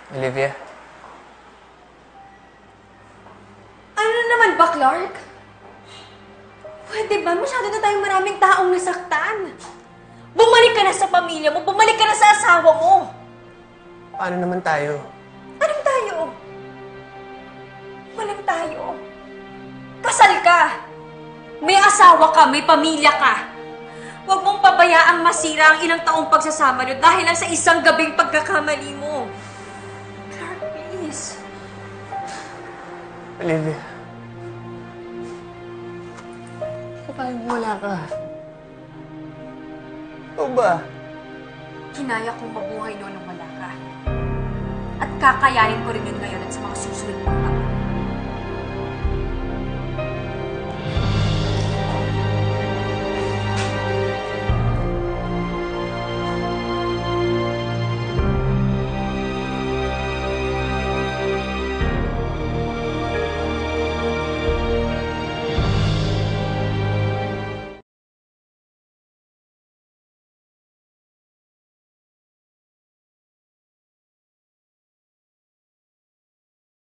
Olivia? Ano na naman ba, Clark? Pwede ba? Masyado na tayong maraming taong nasaktan. Bumalik ka na sa pamilya mo. Bumalik ka na sa asawa mo. Paano naman tayo? Anong tayo? Walang tayo. Kasal ka. May asawa ka. May pamilya ka. Huwag mong pabayaang masira ang ilang taong pagsasama nyo dahil lang sa isang gabing pagkakamali mo. Clark, please. Olivia. Kapag wala ka. O ba? Kinaya kong mabuhay noon nang wala ka. At kakayanin ko rin yun ngayon at sa mga susunod na